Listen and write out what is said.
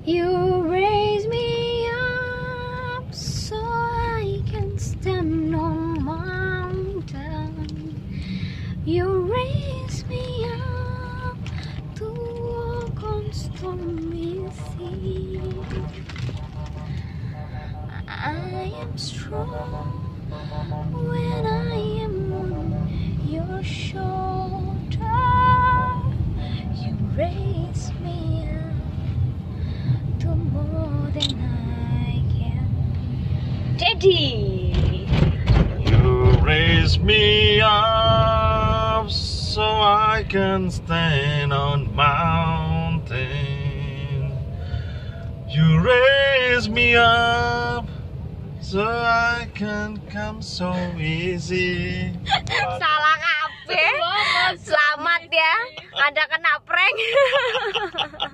You raise me up so I can stand on mountain. You raise me up to walk on stormy seas. I am strong when I am on your shoulder. You raise me up to more than I can. Daddy! You raise me up so I can stand on mountain. You raise me up so I can come so easy. Salah kabeh. Selamat ya. Ada kena prank.